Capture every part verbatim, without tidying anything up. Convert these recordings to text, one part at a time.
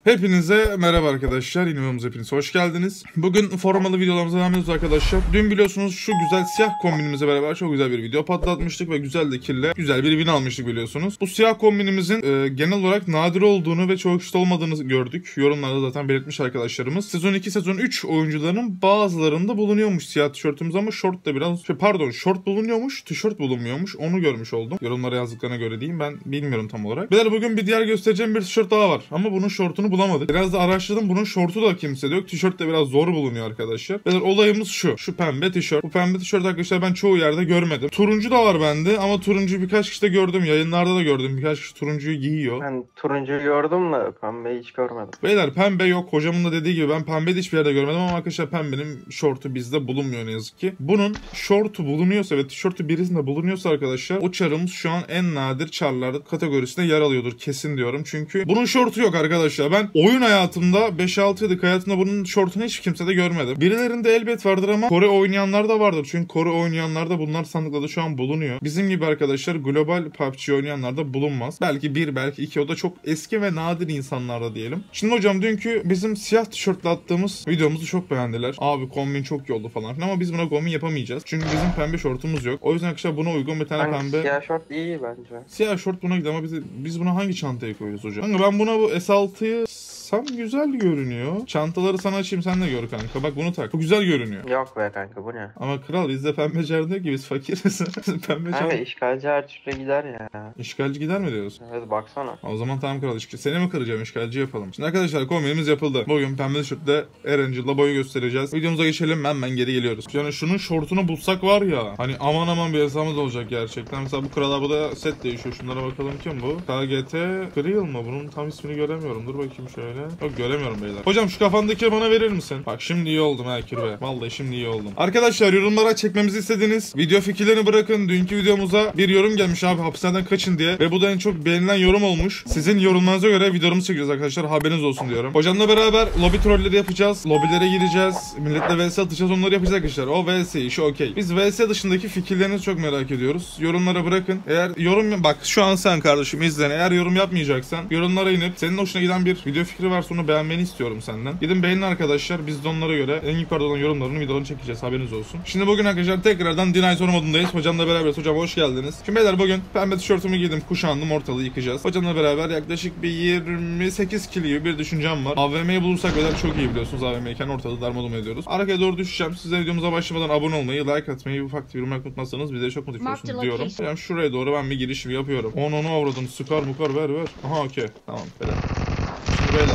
Hepinize merhaba arkadaşlar. Yeni videomuza hepiniz hoş geldiniz. Bugün formalı videolarımıza devam ediyoruz arkadaşlar. Dün biliyorsunuz şu güzel siyah kombinimizle beraber çok güzel bir video patlatmıştık ve güzel de kille güzel bir win almıştık biliyorsunuz. Bu siyah kombinimizin e, genel olarak nadir olduğunu ve çok işte olmadığını gördük. Yorumlarda zaten belirtmiş arkadaşlarımız. Sezon iki, sezon üç oyuncularının bazılarında bulunuyormuş siyah tişörtümüz ama short da biraz şey, pardon short bulunuyormuş, tişört bulunmuyormuş. Onu görmüş oldum. Yorumlara yazdıklarına göre diyeyim. Ben bilmiyorum tam olarak. Beyler bugün bir diğer göstereceğim bir tişört daha var. Ama bunun shortunu bulamadık. Biraz da araştırdım. Bunun şortu da kimse de yok. Tişört de biraz zor bulunuyor arkadaşlar. Beyler olayımız şu. Şu pembe tişört. Bu pembe tişört arkadaşlar ben çoğu yerde görmedim. Turuncu da var bende ama turuncu birkaç kişi de gördüm. Yayınlarda da gördüm. Birkaç kişi turuncuyu giyiyor. Ben turuncuyu gördüm de pembeyi hiç görmedim. Beyler pembe yok. Hocamın da dediği gibi ben pembe de hiçbir yerde görmedim ama arkadaşlar pembenin şortu bizde bulunmuyor ne yazık ki. Bunun şortu bulunuyorsa ve tişörtü birisinde bulunuyorsa arkadaşlar o çarımız şu an en nadir çarlar kategorisinde yer alıyordur kesin diyorum. Çünkü bunun şortu yok arkadaşlar. Ben oyun hayatımda beş altı yıllık hayatımda bunun şortunu hiç kimse de görmedim. Birilerinde elbet vardır ama Kore oynayanlar da vardır. Çünkü Kore oynayanlarda bunlar sandıklarda şu an bulunuyor. Bizim gibi arkadaşlar global P U B G oynayanlarda bulunmaz. Belki bir belki iki o da çok eski ve nadir insanlarda diyelim. Şimdi hocam dünkü bizim siyah tişörtle attığımız videomuzu çok beğendiler. Abi kombin çok iyi oldu falan filan ama biz buna kombin yapamayacağız. Çünkü bizim pembe şortumuz yok. O yüzden arkadaşlar buna uygun bir tane Yani pembe. Siyah şort iyi bence. Siyah şort buna gidiyor ama biz, biz buna hangi çantaya koyuyoruz hocam? Kanka ben buna bu S altıyı sam güzel görünüyor. Çantaları sana açayım sen de gör kanka. Bak bunu tak. Bu güzel görünüyor. Yok be kanka bu ne? Ama kral bizde pembe çar diyor ki biz fakiriz. Pembe çar. Kanka işgalci her türlü gider ya. İşgalci gider mi diyorsun? Evet baksana. O zaman tamam kral. İşgal... Seni mi kıracağım? İşgalci yapalım. Şimdi arkadaşlar kombinimiz yapıldı. Bugün pembe tişörtle Erangel'la boyu göstereceğiz. Videomuza geçelim. Hemen geri geliyoruz. Yani şunun şortunu bulsak var ya. Hani aman aman bir hesabımız olacak gerçekten. Mesela bu kral abi da set değişiyor. Şunlara bakalım kim bu? K G T Grill mı? Bunun tam ismini göremiyorum. Dur bakayım şöyle. Yok göremiyorum beyler. Hocam şu kafandaki bana verir misin? Bak şimdi iyi oldum ha kirve. Vallahi şimdi iyi oldum. Arkadaşlar yorumlara çekmemizi istediğiniz video fikirlerini bırakın. Dünkü videomuza bir yorum gelmiş abi hapishaneden kaçın diye. Ve bu da en çok beğenilen yorum olmuş. Sizin yorumlarınıza göre videomuzu çekeceğiz arkadaşlar. Haberiniz olsun diyorum. Hocamla beraber lobi trolleri yapacağız. Lobilere gireceğiz. Milletle vs atacağız. Onları yapacağız arkadaşlar. O vs işi okey. Biz vs dışındaki fikirlerinizi çok merak ediyoruz. Yorumlara bırakın. Eğer yorum bak şu an sen kardeşim izlen. Eğer yorum yapmayacaksan yorumlara inip senin hoşuna giden bir video fikri varsa onu beğenmeni istiyorum senden. Gidin beğenin arkadaşlar. Biz de onlara göre en yukarıda olan yorumlarını videolarını çekeceğiz. Haberiniz olsun. Şimdi bugün arkadaşlar tekrardan Dinayzor modundayız. Hocamla beraber. Hocam hoş geldiniz. Şimdi beyler bugün pembe tişörtümü giydim. Kuşandım. Ortalığı yıkacağız. Hocamla beraber yaklaşık bir yirmi sekiz kilo gibi bir düşüncem var. A V M'yi bulursak beyler çok iyi biliyorsunuz. A V M'yken ortalığı darmadağın ediyoruz. Arkaya doğru düşeceğim. Size videomuza başlamadan abone olmayı, like atmayı, ufak bir yorum unutmazsanız bize çok mutlu olursunuz diyorum. Hocam şuraya doğru ben bir girişimi yapıyorum. Onu onu avradım. Sıkar mukar ver ver. Aha okey. Tamam beyler. Şimdi beyler.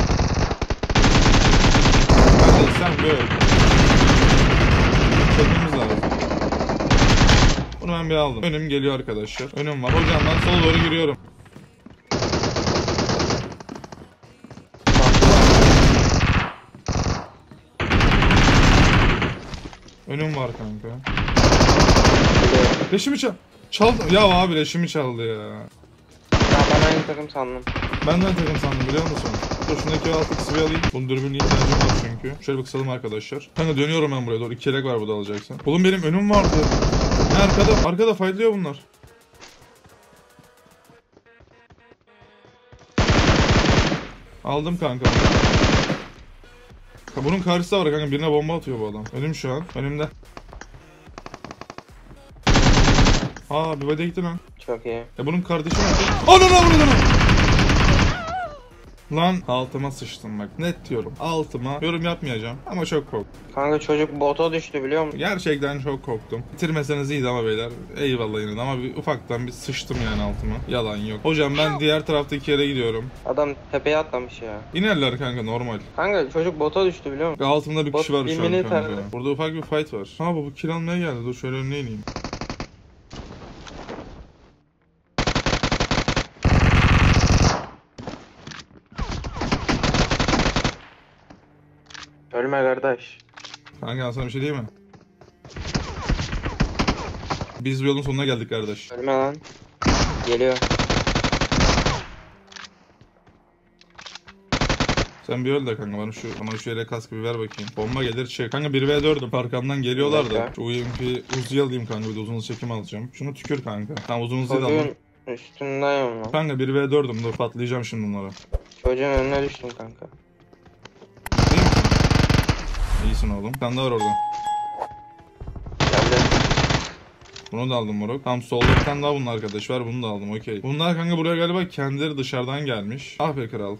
Hadi sen böyle. Çekmemiz lazım. Bunu ben bir aldım. Önüm geliyor arkadaşlar. Önüm var. Hocam ben sola doğru giriyorum. Önüm var kanka. Leşimi çal... Çaldı. Ya abi leşimi çaldı ya. Ya ben aynı takım sandım. Benden takım sandım biliyor musun? Dur şundaki altı kısmı alayım. Bunun dürbünün ihtiyacım var çünkü. Şöyle bir kısalım arkadaşlar. Kanka dönüyorum ben buraya doğru. İki yelek var burada alacaksın. Oğlum benim önüm vardı. Ne arkada? Arkada fightlıyor bunlar. Aldım kanka. Bunun karşısı var kanka. Birine bomba atıyor bu adam. Önüm şu an. Önümde. Aa bir vade gitti lan. Çok iyi. Ya bunun kardeşi mi? Ananı avradını! Lan altıma sıçtım bak. Net diyorum. Altıma yorum yapmayacağım ama çok korktum. Kanka çocuk bota düştü biliyor musun? Gerçekten çok korktum. Bitirmeseniz iyiydi ama beyler. Eyvallah yine de ama bir ufaktan bir sıçtım yani altıma. Yalan yok. Hocam ben diğer taraftaki yere gidiyorum. Adam tepeye atlamış ya. İnerler kanka normal. Kanka çocuk bota düştü biliyor musun? Altımda bir kişi Bot var şu an imini kanka. terdi. Burada ufak bir fight var. Ha bu, bu kill almaya geldi. Dur şöyle önüne ineyim. Ölme kardeş. Kanka sana bir şey diyeyim mi? Biz bu yolun sonuna geldik kardeş. Ölme lan. Geliyor. Sen bir öl de kanka bana şu bana şu yere kaskı bir ver bakayım. Bomba gelir çık. Kanka bir ve dördüm. Arkamdan geliyorlar da. Şu U M P Uzi'yi alayım kanka bir de uzun hız çekim alacağım. Şunu tükür kanka. Tamam uzun hızı da aldım. Üstündeyim lan. Kanka bir ve dördüm, dur patlayacağım şimdi bunlara. Çocuğun önüne düştüm kanka. Değil mi? İyisin oğlum. Sen de var orada. Geldi. Bunu da aldım moruk. Tam solda bir tane daha bunun arkadaş var. Bunu da aldım, okey. Bunlar kanka buraya galiba kendileri dışarıdan gelmiş. Ah be kral.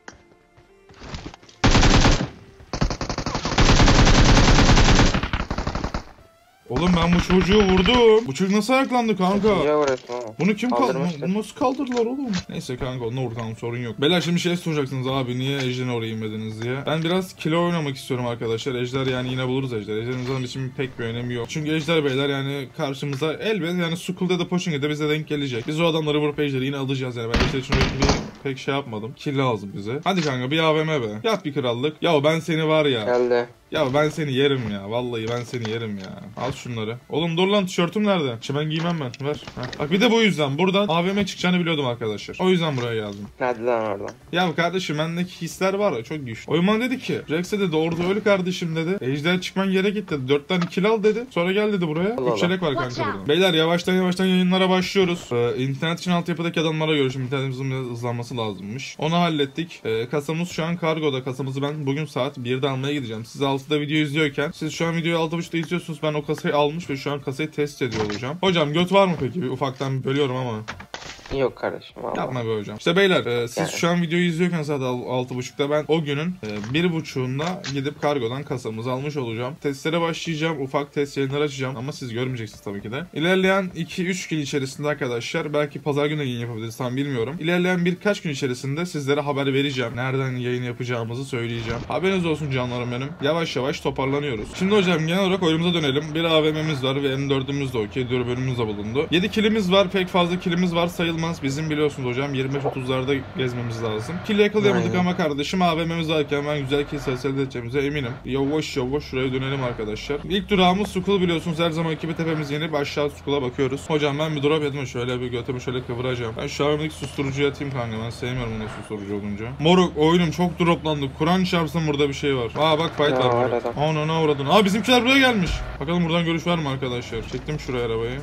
Oğlum ben bu çocuğu vurdum. Bu çocuk nasıl ayaklandı kanka? İyice uğraştım ama. Bunu kim kaldırdı? Kaldırmıştır. Bunu nasıl kaldırdılar oğlum? Neyse kanka onunla ortam sorun yok. Beyler şimdi şey soracaksınız, abi niye Ejder'in oraya inmediniz diye. Ben biraz kilo oynamak istiyorum arkadaşlar. Ejder yani yine buluruz Ejder. Ejder'in zaman için pek bir önemi yok. Çünkü Ejder beyler yani karşımıza elbet yani Skull'da ya da Poaching'de bize denk gelecek. Biz o adamları vurup Ejder'i yine alacağız yani. Ben Ejder için öyle bir pek şey yapmadım. Kill lazım bize. Hadi kanka bir A V M be. Yap bir krallık. Ya ben seni var ya. Geldi. Ya ben seni yerim ya. Vallahi ben seni yerim ya. Al şunları. Oğlum dur lan, tişörtüm nerede? Çimen giymem ben. Ver. Heh. Bak bir de bu yüzden. Buradan A V M çıkacağını biliyordum arkadaşlar. O yüzden buraya geldim. Hadi lan oradan. Ya kardeşim bendeki hisler var ya çok güçlü. Oyman dedi ki Rex'e dedi orada öl kardeşim dedi. Ejder çıkman gerek dedi. Dört tane kill al dedi. Sonra gel dedi buraya. Allah Üç çelek var kanka burada. Beyler yavaştan yavaştan yayınlara başlıyoruz. Ee, internet için altyapıdaki adamlara görüşüm. İnternetimizin biraz hızlanması lazımmış. Onu hallettik. Ee, kasamız şu an kargoda. Kasamızı ben bugün saat birde almaya gideceğim. Siz altıda video izliyorken siz şu an videoyu altı buçukta izliyorsunuz. Ben o kasayı almış ve şu an kasayı test ediyor olacağım. Hocam göt var mı peki? Bir ufaktan bölüyorum ama. Yok kardeşim vallahi. Yapma be hocam. İşte beyler e, siz Yani. şu an videoyu izliyorken saat altı buçukta ben o günün e, bir buçuğunda gidip kargodan kasamızı almış olacağım. Testlere başlayacağım. Ufak test yayınları açacağım ama siz görmeyeceksiniz tabii ki de. İlerleyen iki üç gün içerisinde arkadaşlar belki pazar günü yayın yapabiliriz tam bilmiyorum. İlerleyen birkaç gün içerisinde sizlere haber vereceğim. Nereden yayın yapacağımızı söyleyeceğim. Haberiniz olsun canlarım benim. Yavaş yavaş toparlanıyoruz. Şimdi hocam genel olarak oyunumuza dönelim. Bir A V M'miz var ve M dördümüz de okey. Dürbünümüz de bulundu. yedi kilimiz var. Pek fazla kilimiz var sayılmaz. Bizim biliyorsunuz hocam yirmi beş otuzlarda gezmemiz lazım. Kill yakalayamadık Aynen. ama kardeşim A V M'miz varken ben güzel kill sayısı elde edeceğimize eminim. Yavaş yavaş şuraya dönelim arkadaşlar. İlk durağımız Skull biliyorsunuz her zaman gibi tepemiz yenip aşağı Skull'a bakıyoruz. Hocam ben bir drop yedim şöyle bir götümü şöyle kıvıracağım. Ben şu an susturucuya atayım kanka, ben sevmiyorum bunu susturucu olunca. Moruk oyunum çok droplandı. Kur'an çarpsın burada bir şey var. Aa bak fight Ya, var var burada. adam. Ana ne uğradın? Aa bizimkiler buraya gelmiş. Bakalım buradan görüş var mı arkadaşlar? Çektim şuraya arabayı.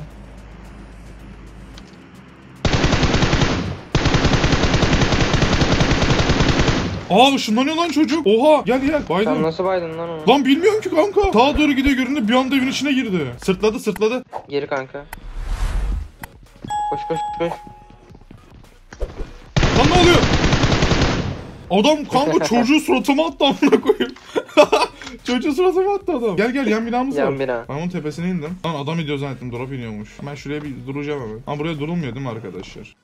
Aa ışınlanıyor lan çocuk. Oha gel gel. Sen Baydım. nasıl baydın lan onu? Lan bilmiyorum ki kanka. Sağa doğru gidiyor göründü bir anda evin içine girdi. Sırtladı sırtladı. Geri kanka. Koş koş koş. Lan ne oluyor? Adam kanka çocuğu suratıma attı amına koyayım. Çocuğu suratıma attı adam. Gel gel yan binamız var. Yan bina. Ben onun tepesine indim. Lan adam ediyor zannettim, drop iniyormuş. Ben şuraya bir duracağım hemen. Ama buraya durulmuyor değil mi arkadaşlar?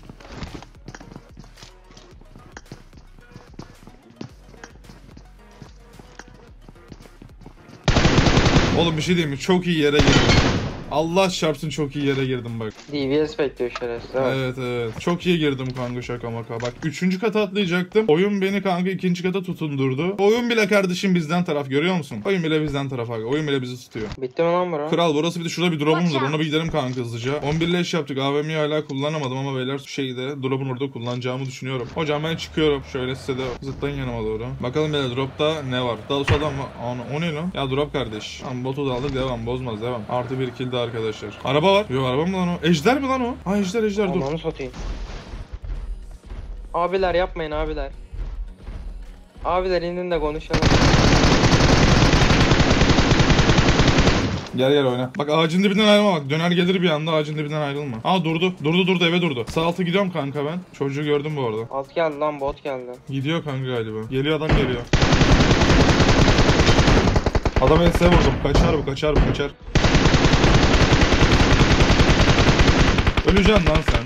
Oğlum bir şey diyeyim mi? Çok iyi yere girdim. Allah çarpsın çok iyi yere girdim bak. D V S bekliyor şerefsiz. Evet. Evet evet. Çok iyi girdim kanka şaka maka. Bak üçüncü kata atlayacaktım. Oyun beni kanka ikinci kata tutundurdu. Oyun bile kardeşim bizden taraf, görüyor musun? Oyun bile bizden taraf abi. Oyun bile bizi tutuyor. Bitti mi lan bura? Kral burası bir de şurada bir drop'umuz var. Ona bir gidelim kanka hızlıca. on bir leş yaptık. A V M'yi hala kullanamadım ama beyler şeyde drop'un orada kullanacağımı düşünüyorum. Hocam ben çıkıyorum. Şöyle size de zıtlayın yanıma doğru. Bakalım beyler drop'ta ne var? Daha doğrusu adam var. Ana, o ne lan? Ya drop kardeş. Tamam botu da aldık, devam, bozmaz devam. Artı bir kill de arkadaşlar. Araba var. Yok araba mı lan o? Ejder mi lan o? Ha ejder ejder dur. Amanı satayım. Abiler yapmayın abiler. Abiler inin de konuşalım. Gel gel oyna. Bak ağacın dibinden ayrılma bak. Döner gelir bir anda, ağacın dibinden ayrılma. Aa durdu. Durdu durdu eve durdu. Sağ altı gidiyorum kanka ben. Çocuğu gördüm bu arada. Alt geldi lan bot geldi. Gidiyor kanka galiba. Geliyor adam geliyor. Adam enseye vurdum. Kaçar bu kaçar bu kaçar. Öleceksin lan sen.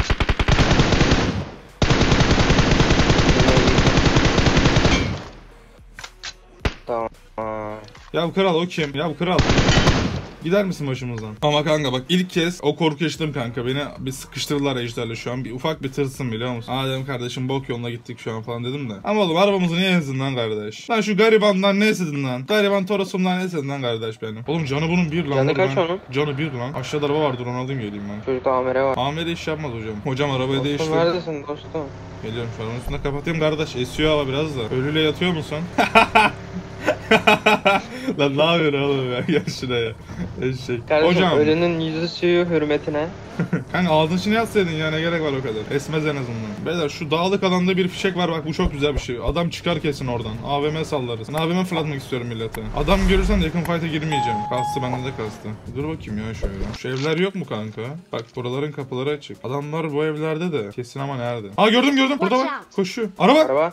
Tamam. Ya bu kral o kim? Ya bu kral. Gider misin başımızdan? Ama kanka bak ilk kez o korku yaşadım kanka. Beni bir sıkıştırdılar ejderle şu an. Bir ufak bir tırsın biliyor musun? Aa dedim kardeşim bok yoluna gittik şu an falan dedim de. Ama oğlum arabamızı niye ezdin lan kardeş? Lan şu garibandan ne esedin lan? Gariban Toros'umdan ne esedin lan kardeş benim? Oğlum canı bunun bir lan. Canı Dur kaç ben- onun? Canı bir lan. Aşağıda araba vardır onu alayım geleyim ben. Çocuk amire var. Amire iş yapmaz hocam. Hocam arabayı Dostum değiştir. neredesin dostum? Geliyorum şu an. Onun üstüne kapatayım kardeş. Esiyor hava biraz da. Ölüyle yatıyor musun? Lan ne yapıyorsun oğlum ya? Gel şuraya. Eşek. Kardeşim Hocam. ölünün yüzü suyu hürmetine. Kanka ağzın içine yatsaydın ya, ne gerek var o kadar. Esmez en azından. Beyler şu dağlık alanda bir fişek var bak, bu çok güzel bir şey. Adam çıkar kesin oradan. A V M sallarız. Ben A V M fırlatmak istiyorum millete. Adam görürsen de yakın fight'a girmeyeceğim. Kastı bende de kastı. Dur bakayım ya şöyle. Şu evler yok mu kanka? Bak buraların kapıları açık. Adamlar bu evlerde de. Kesin ama nerede? Aa gördüm gördüm. Burada bak. Koşuyor. Araba. Araba.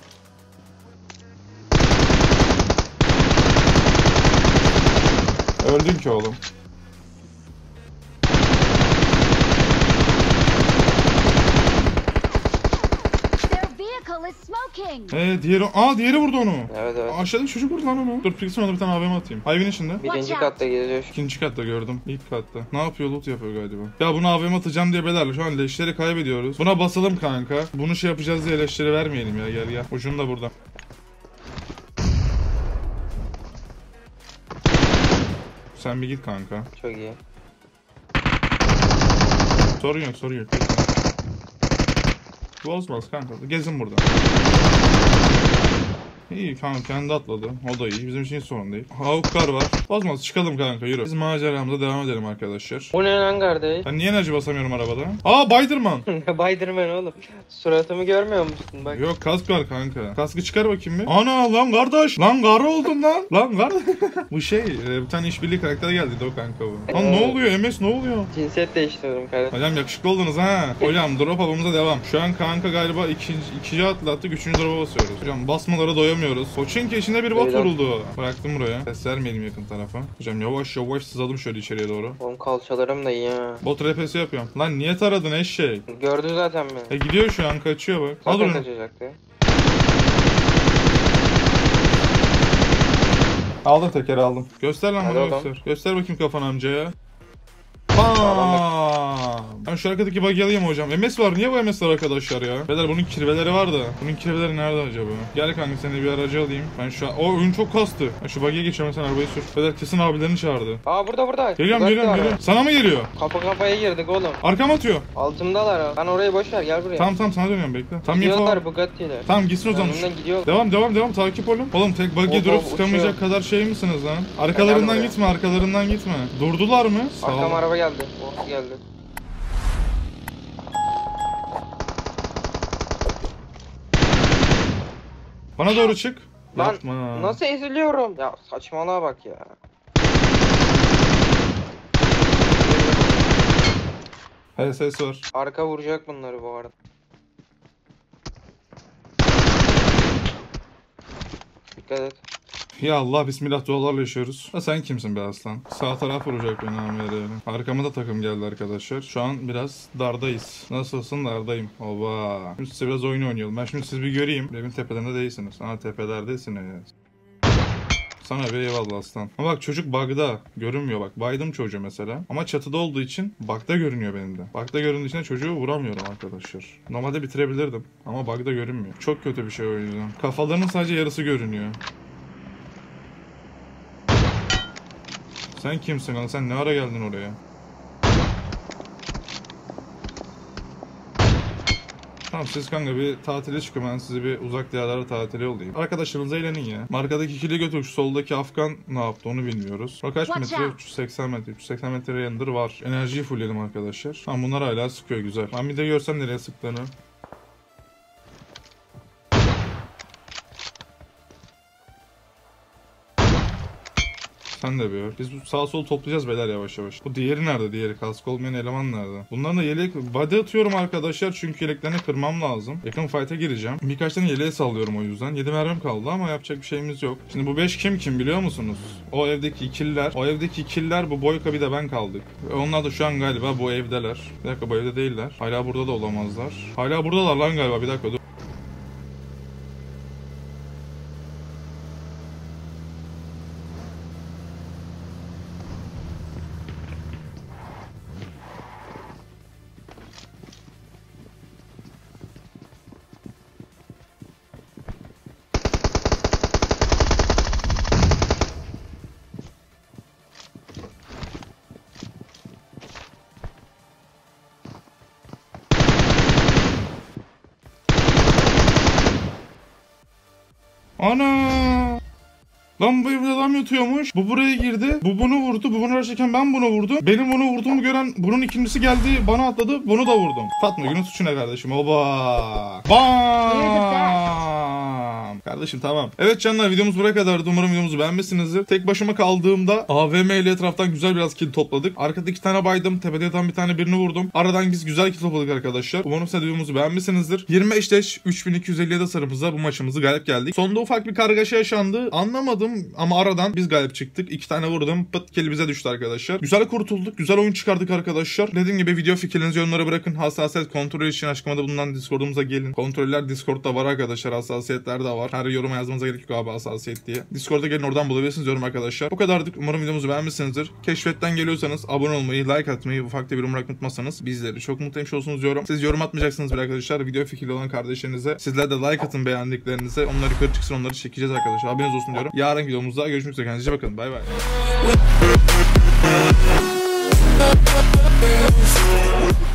Öldün ki oğlum. Their vehicle is smoking. Ee diğeri... Aa diğeri vurdu onu. Evet evet. Aşağıdaki çocuk vurdu lan onu. Dur Prixs'in ona bir tane A V M atayım. Hayvin içinde. Birinci katta geziyor. İkinci katta gördüm. İlk katta. Ne yapıyor? Loot yapıyor galiba. Ya bunu A V M atacağım diye belerle şu an leşleri kaybediyoruz. Buna basalım kanka. Bunu şey yapacağız diye leşleri vermeyelim ya. Gel gel. Ucun da burada. Sen bir git kanka. Çok iyi. Sorun yok sorun yok. Bozmaz kanka. Gezin burada. İyi kanka kendi atladı. O da iyi. Bizim için hiç sorun değil. Havuklar var. Bozmaz çıkalım kanka yürü. Biz maceramıza devam edelim arkadaşlar. Bu ne lan kardeş? Ben niye enerji basamıyorum arabada? Aa Biderman. Spiderman oğlum. Suratımı görmüyor musun bak? Yok kask var kanka. Kaskı çıkar bakayım bir. Ana lan kardeş. Lan karı oldun lan. Lan kar. Bu şey e, bir tane işbirliği karakter geldi de o kanka bu. Lan ne oluyor M S ne oluyor? Cinsiyet değiştiriyorum kardeşim. Hocam yakışıklı oldunuz ha. Hocam drop avımıza devam. Şu an kanka galiba ikinci, ikinci atlattık. Üçüncü drop'a basıyoruz. Hocam basmalara doyamıyoruz. Koçinki içinde bir bot Beyler. vuruldu. Bıraktım buraya. Ses vermeyelim yakın tarafa. Hocam yavaş yavaş sızalım şöyle içeriye doğru. Oğlum kalçalarım da iyi ha. Bot R P S yapıyorum. Lan niye taradın eşek? Gördü zaten beni. E gidiyor şu an kaçıyor bak. Al Zaten onu. kaçacaktı. Aldım tekeri aldım. Göster lan Hadi bana oğlum. göster. Göster bakayım kafan amcaya. Bam! Ben şu arkadaki bug'i alayım hocam. M S var. Niye bu M S var arkadaşlar ya? Beyler bunun kirveleri var da. Bunun kirveleri nerede acaba? Gel kanka seni bir aracı alayım. Ben şu an... O oyun çok kastı. Ben şu bug'iye geçiyorum sen arabayı sür. Beyler kesin abilerini çağırdı. Aa burada burada. Geliyorum Uzak geliyorum var. geliyorum. Sana mı geliyor? Kafa kafaya girdik oğlum. Arkam atıyor. Altımdalar ha. Ben orayı boş ver gel buraya. Tamam tamam sana dönüyorum bekle. Tam info. Gidiyorlar Bugatti ile. Tamam gitsin o zaman. Önümden gidiyor. Devam devam devam takip olun. Oğlum tek bug'i Hop, durup hop, sıkamayacak uçuyor. kadar şey misiniz lan? Arkalarından buraya. gitme arkalarından gitme. Durdular mı? Sağ Arkam ol. araba geldi. Oh geldi. Bana doğru çık. Lan Yapma. nasıl eziliyorum? Ya saçmalığa bak ya. He ses var. Arka vuracak bunları bu arada. Dikkat et. Ya Allah bismillah dualarla yaşıyoruz. Ha sen kimsin be aslan? Sağ taraf vuracak beni amire yani. Arkama da takım geldi arkadaşlar. Şu an biraz dardayız. Nasılsın dardayım. Oba. Şimdi size biraz oyun oynayalım. Ben şimdi sizi bir göreyim. Evin tepelerinde değilsiniz. Ana tepelerdesiniz. Sana bir eyvallah aslan. Ama bak çocuk bug'da görünmüyor bak. Baydım çocuğu mesela. Ama çatıda olduğu için bug'da görünüyor benim de. Bug'da göründüğü için çocuğu vuramıyorum arkadaşlar. Normalde bitirebilirdim. Ama bug'da görünmüyor. Çok kötü bir şey o yüzden. Kafalarının sadece yarısı görünüyor. Sen kimsin lan? Sen ne ara geldin oraya? Tamam siz kanka bir tatile çıkın, ben sizi bir uzak diyarlara tatile yollayayım. Arkadaşlarınızla eğlenin ya. Markadaki ikili götür, şu soldaki Afgan ne yaptı onu bilmiyoruz. Bak kaç Watch metre? out. üç yüz seksen metre. üç yüz seksen metre render var. Enerjiyi fullledim arkadaşlar. Tamam bunlar hala sıkıyor güzel. Ben bir de görsem nereye sıktığını. Sen de bir ör. Biz bu sağ sol toplayacağız beyler yavaş yavaş. Bu diğeri nerede? Diğeri kask olmayan eleman nerede? Bunların da yelek body atıyorum arkadaşlar çünkü yeleklerini kırmam lazım. Yakın fight'a gireceğim. Birkaç tane yeleğe sallıyorum o yüzden. yedi mermim kaldı ama yapacak bir şeyimiz yok. Şimdi bu beş kim kim biliyor musunuz? O evdeki ikililer. O evdeki ikililer, bu Boyka bir de ben kaldık. Ve onlar da şu an galiba bu evdeler. Bir dakika bu evde değiller. Hala burada da olamazlar. Hala buradalar lan galiba, bir dakika dur. Ana! Lan bu evde adam yatıyormuş. Bu buraya girdi. Bu bunu vurdu. Bu bunu uğraşırken ben bunu vurdum. Benim bunu vurduğumu gören bunun ikincisi geldi. Bana atladı. Bunu da vurdum. Fatma günün suçu ne kardeşim? Oba. Bam. Kardeşim tamam. Evet canlar videomuz buraya kadardı. Umarım videomuzu beğenmişsinizdir. Tek başıma kaldığımda A V M ile etraftan güzel biraz kill topladık. Arkada iki tane baydım. Tepede yatan bir tane birini vurdum. Aradan biz güzel kill topladık arkadaşlar. Umarım siz videomuzu beğenmişsinizdir. yirmi beş leş üç bin iki yüz elli yedi sarımıza bu maçımızı galip geldik. Sonunda ufak bir kargaşa yaşandı. Anlamadım ama aradan biz galip çıktık. İki tane vurdum. Pıt kill bize düştü arkadaşlar. Güzel kurtulduk. Güzel oyun çıkardık arkadaşlar. Dediğim gibi video fikirlerinizi yorumlara bırakın. Hassasiyet kontrolü için aşkımada bulunan Discord'umuza gelin. Kontroller Discord'da var arkadaşlar. Hassasiyetler de var. Her yoruma yazmanıza gerek yok abi hassasiyet diye. Discord'a gelin, oradan bulabilirsiniz yorum arkadaşlar. Bu kadardık. Umarım videomuzu beğenmişsinizdir. Keşfetten geliyorsanız abone olmayı, like atmayı, ufak da bir yorum bırakmayı unutmazsanız bizleri çok mutlu etmiş olsunuz diyorum. Siz yorum atmayacaksınız bile arkadaşlar. Video fikirli olan kardeşlerinize. Sizler de like atın beğendiklerinize. Onlar yukarı çıksın, onları çekeceğiz arkadaşlar. Haberiniz olsun diyorum. Yarın videomuzda görüşmek üzere. Kendinize bakın. Bay bay.